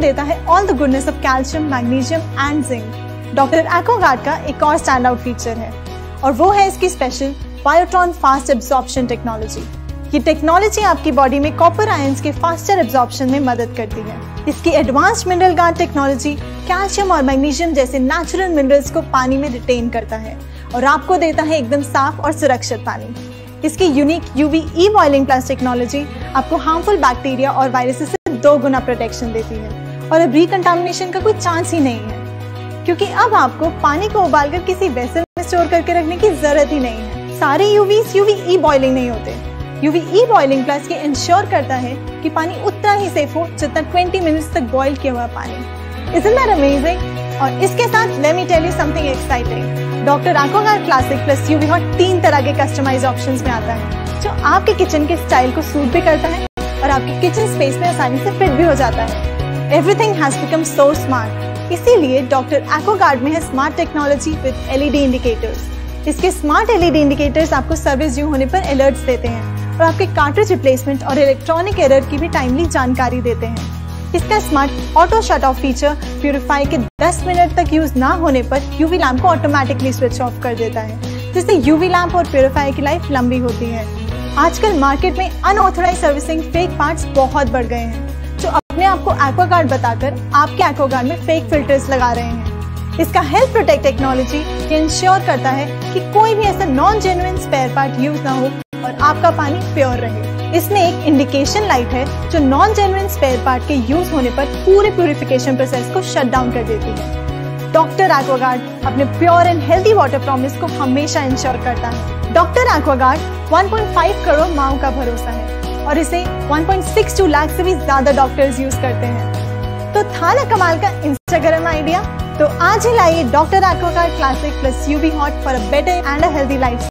देता है all the goodness of calcium, magnesium and zinc. Doctor Aquaguard का एक और स्टैंड आउट फीचर है और वो है इसकी special Biotron fast absorption technology. ये टेक्नोलॉजी आपकी बॉडी में कॉपर आयंस के फास्टर एब्जॉर्प्शन में मदद करती है। इसकी advanced mineral guard technology calcium और मैग्नीशियम जैसे नेचुरल मिनरल्स को पानी में रिटेन करता है और आपको देता है एकदम साफ और सुरक्षित पानी। इसकी unique UV E boiling plus technology आपको हार्मफुल बैक्टीरिया और वायरसेस से 2 गुना प्रोटेक्शन देती है और अब रिकंटामिनेशन का कोई चांस ही नहीं है, क्योंकि अब आपको पानी को उबालकर किसी वेसल में स्टोर करके रखने की जरूरत ही नहीं है। सारे यूवी ई बॉइलिंग नहीं होते। यूवी ई बॉइलिंग प्लस ये इंश्योर करता है कि पानी उतना ही सेफ हो जितना 20 मिनट्स तक बॉइल किया हुआ पानी। Isn't that amazing? और इसके साथ let me tell you something exciting. Doctor Aquaguard classic plus UV hot 3 तरह के कस्टमाइज ऑप्शंस में आता है जो आपके किचन के स्टाइल को सूट भी करता है और आपके किचन स्पेस में आसानी से फिट भी हो जाता है। Everything has become so smart. इसीलिए डॉक्टर एक्वागार्ड में है smart technology with LED indicators. इसके स्मार्ट LED इंडिकेटर्स आपको सर्विस ड्यू होने पर अलर्ट्स देते हैं और आपके कार्ट्रिज रिप्लेसमेंट और इलेक्ट्रॉनिक एरर की भी टाइमली जानकारी देते हैं। इसका smart auto shut off feature purify के 10 मिनट तक यूज ना होने पर यूवी लैंप को ऑटोमेटिकली स्विच ऑफ कर देता है, जिससे यूवी लैंप और प्यूरिफायर की लाइफ लंबी होती है। आजकल मार्केट में अनऑथराइज्ड सर्विसिंग फेक पार्ट्स बहुत बढ़ गए हैं जो अपने आप को एक्वागार्ड बताकर आपके एक्वागार्ड में फेक फिल्टर्स लगा रहे हैं। इसका हेल्थ प्रोटेक्ट टेक्नोलॉजी ये इंश्योर करता है कि कोई भी ऐसा non genuine spare part use ना हो और आपका पानी प्योर रहे। इसमें एक इंडिकेशन लाइट है जो नॉन जेन्युइन स्पेयर पार्ट के यूज होने पर पूरे प्यूरिफिकेशन प्रोसेस को शट डाउन कर देती है। डॉक्टर एक्वागार्ड अपने pure and healthy water promise को हमेशा इंश्योर करता है। डॉक्टर एक्वागार्ड 1.5 करोड़ माओं का भरोसा है और इसे 1.62 लाख से भी ज्यादा डॉक्टर्स यूज करते हैं। तो था ना कमाल का इंस्टाग्राम आइडिया? तो आज ही लाइए doctor Aquaguard classic plus UV hot for a better and a healthy life.